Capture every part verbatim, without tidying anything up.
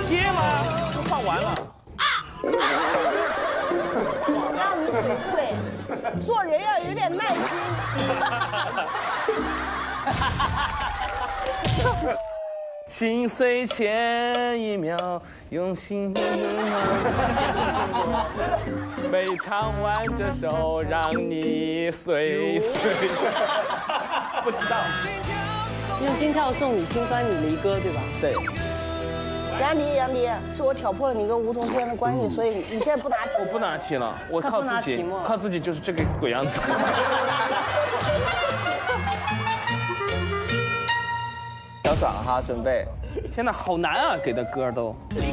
接吗？都放完了。 让你嘴碎，做人要有点耐心。 心碎前一秒，用心没唱完这首，让你碎碎。不知道。 用心跳送你心酸你离歌，对吧？ 对。 杨迪，杨迪，是我挑破了你跟吴桐之间的关系，所以你现在不拿题。 我不拿题了，我靠自己，靠自己就是这个鬼样子。 小爽哈，准备。 天哪，好难啊，给的歌都。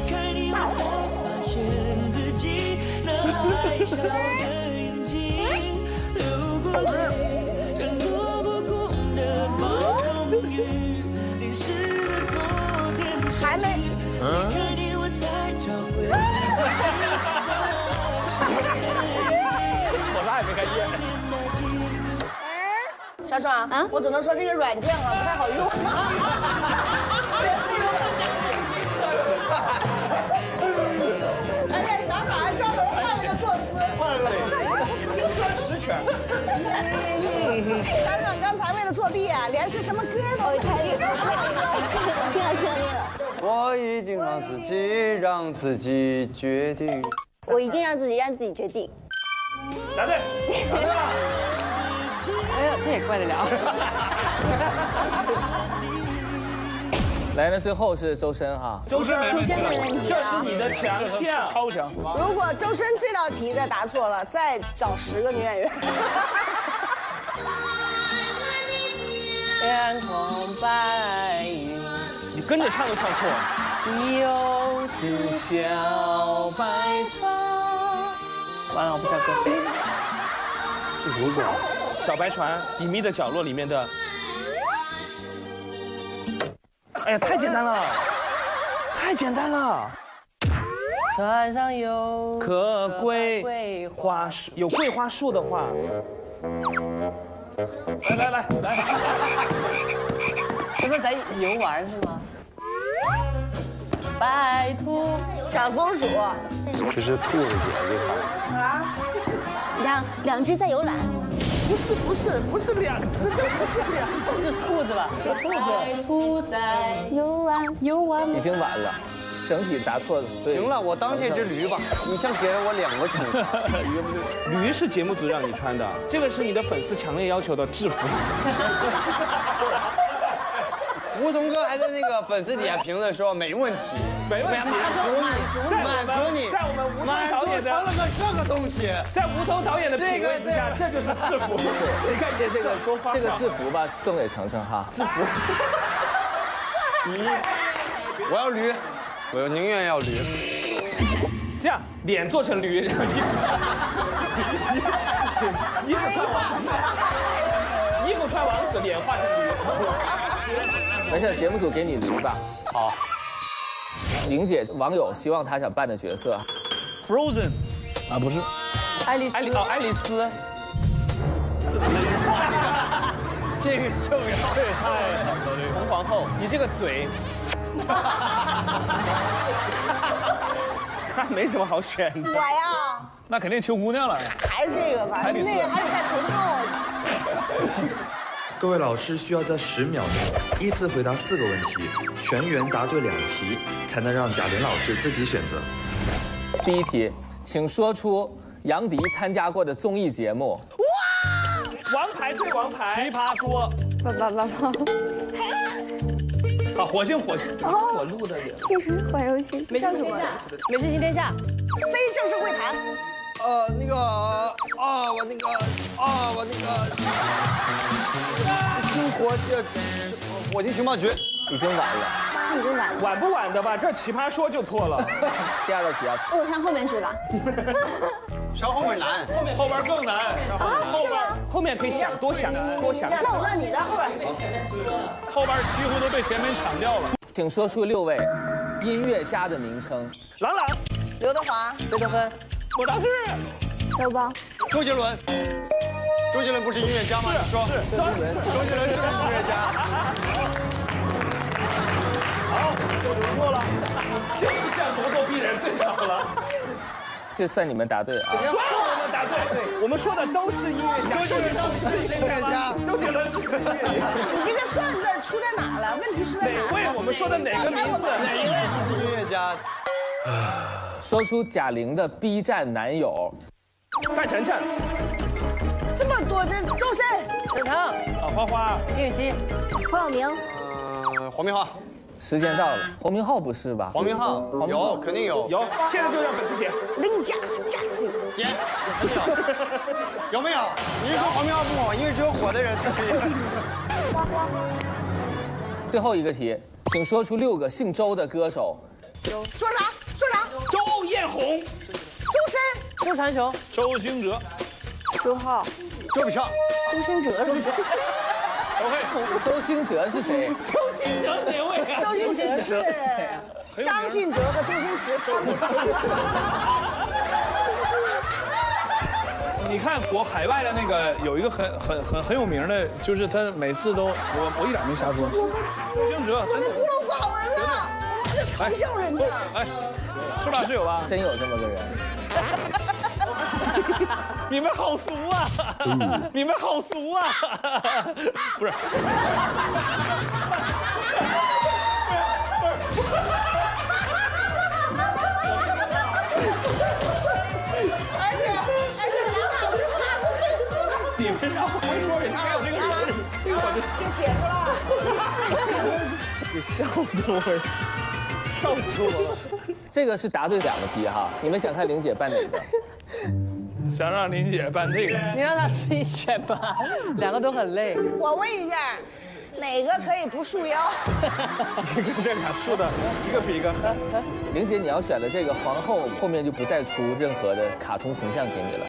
还没。嗯。 我啥也没看见。 小爽啊，我只能说这个软件啊不太好用。而且小爽还专门换了个坐姿，换了轻车十拳。小爽刚才为了作弊啊，连是什么歌都会听。听了听了听了。 我已经让自己让自己决定。 我一定让自己让自己决定。 答对。答对了。 哎呀，这也怪得了。 来，那最后是周深哈。 周深没问题，这是你的强项，超强。 如果周深这道题再答错了，再找十个女演员。 天空白云， 你跟着唱都唱错。 有只小白发。完了，我不知道歌词。 如果小白船隐秘的角落里面的。哎呀，太简单了，太简单了。 船上有棵桂花树，有桂花树的话，来来来来， 这不是在游玩是吗？白兔， 小松鼠， 这是兔子姐这块啊， 两两只在游览。 不是不是不是两只，不是两只， 是兔子吧？是兔子。白兔在游玩游玩。 已经晚了，整体答错了。行了，我当这只驴吧。你先给了我两个惩罚。 驴是节目组让你穿的，这个是你的粉丝强烈要求的制服。 吴桐哥还在那个粉丝底下评论说没问题， 没问题， 满足你，满足你， 在我们吴桐导演的成了个这个东西， 在吴桐导演的品味之下，这就是制服。你看见这个多发这个制服吧，送给程程哈。 制服。 你，我要驴，我宁愿要驴。 这样，脸做成驴，然后衣服衣服穿王子，衣服穿王子，脸画成驴。 没事，节目组给你驴吧。好。莹姐，网友希望她想扮的角色 ，Frozen， 啊不是， 爱丽丝， 爱丽哦爱丽丝。 这个秀呀，这也太好了， 红皇后，你这个嘴，他没什么好选的。 我呀， 那肯定秋姑娘了。 还是这个吧，那个还得戴头套。 各位老师需要在十秒内依次回答四个问题，全员答对两题，才能让贾玲老师自己选择。 第一题，请说出杨迪参加过的综艺节目。 哇！王牌对王牌，奇葩说。 爸爸爸爸。 啊，火星火星，我录的也。 其实玩游戏美食新天下，美食新天下， 非正式会谈。 呃，那个啊，我那个啊，我那个生活呃，火星情报局已经晚了， 已经晚了。 晚不晚的吧？这奇葩说就错了。 第二道题啊， 我看后面是吧？ 稍后面难， 后面后边更难，后边后面可以想多想多想。 那我让你在后边， 后边几乎都被前面抢掉了。 请说出六位音乐家的名称。 郎朗、 刘德华、 贝多芬、 莫扎特、 小宝、 周杰伦。周杰伦不是音乐家吗？你说是周杰伦， 周杰伦是音乐家。 好，就轮过了，就是这算你们答对啊。 算我们答对，我们说的都是音乐家， 周杰伦是音乐家， 周杰伦是音乐家。 你这个算字出在哪儿了？问题出在哪儿？ 哪位？我们说的哪个名字？ 哪一位是音乐家？ 说出贾玲的 B 站男友。 范丞丞。 这么多，这周深、 沈腾、 啊，花花、 叶雨欣、 黄晓明， 嗯，黄明昊。 时间到了，黄明昊不是吧？ 黄明昊有，肯定有。 有，现在就让粉丝写。 林佳、贾斯汀， 姐，肯定有。有没有？你是说黄明昊不火，因为只有火的人才去。 最后一个题，请说出六个姓周的歌手。 说啥？说啥？ 周艳红、 周深、 周传雄、 周兴哲、 周浩， 周笔畅。 周兴哲是谁？ 周兴哲是谁？ 周兴哲哪位啊？ 周兴哲是张信哲和周星驰。 你看国海外的那个有一个很很很很有名的，就是他每次都我我一点没瞎说。周兴哲真的， 孤陋寡闻了，这嘲笑人家。 哎，是吧？是有吧？ 真有这么个人。 你们好俗啊！你们好俗啊！不是。 而且而且梁老师他不会， 你们让我没说人家有这个人，这个我就给解释了。 给笑死我了，笑死我了。 这个是答对两个题哈，你们想看玲姐办哪个？ 想让林姐办这个， 你让他自己选吧，两个都很累。 我问一下，哪个可以不束腰？ 这个这俩竖的，一个比一个狠。 玲姐，你要选的这个皇后后面就不再出任何的卡通形象给你了。